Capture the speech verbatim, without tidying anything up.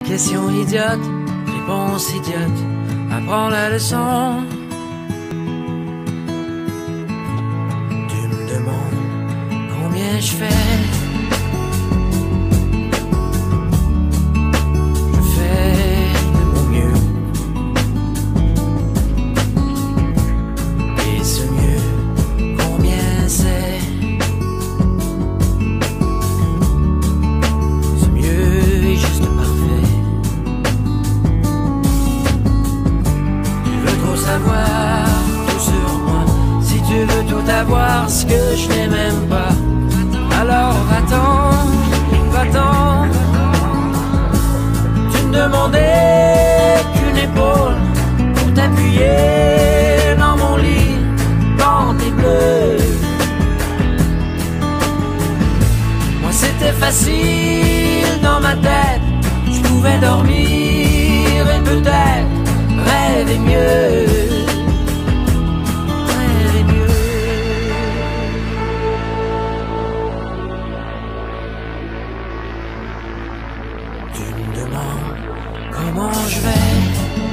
Question idiote, réponse idiote, apprends la leçon. Tu me demandes combien je fais. Je fais de mon mieux. Et ce mieux, combien c'est? Ce mieux est juste parfait. Tu veux trop savoir tout sur moi. Si tu veux tout avoir, ce que je n'ai même pas, alors va-t'en, va-t'en. Tu me demandais qu'une épaule pour t'appuyer dans mon lit, dans tes bleus. Moi c'était facile dans ma tête, je pouvais dormir et peut-être rêver mieux. Tu me demandes comment je vais.